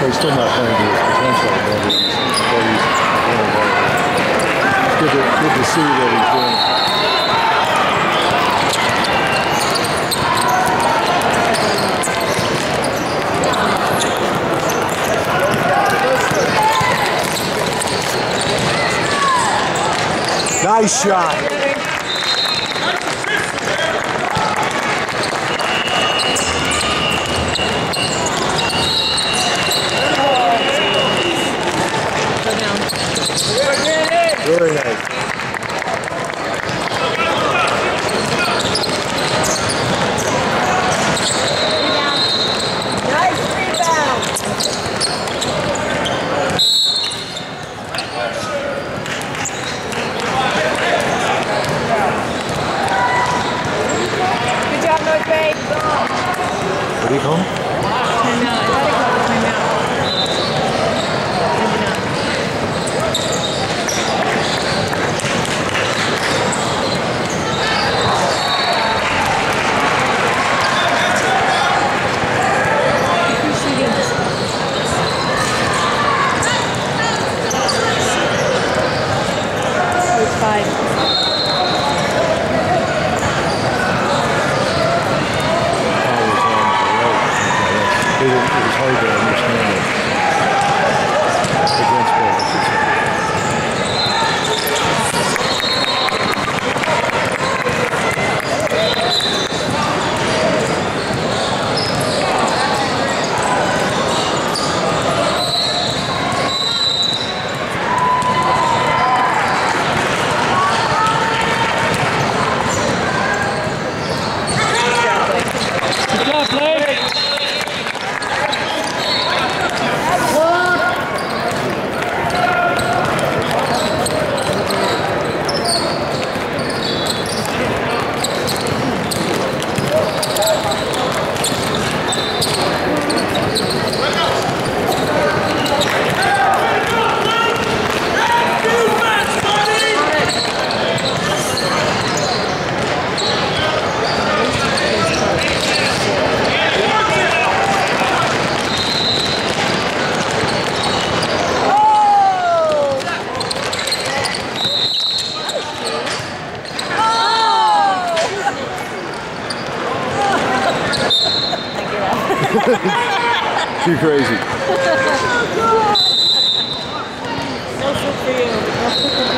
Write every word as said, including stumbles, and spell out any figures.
he's still not playing to his potential, but he's, but he's doing well. It's good to, good to see that he's doing it. Nice shot. Very nice. Nice rebound. Good job, North Bay. What do you call him? Timeout. I thought he called it timeout. Maybe not. Five. It was hard to understand it. Against both, I should say. Good job, Blake! Too crazy. No food for you.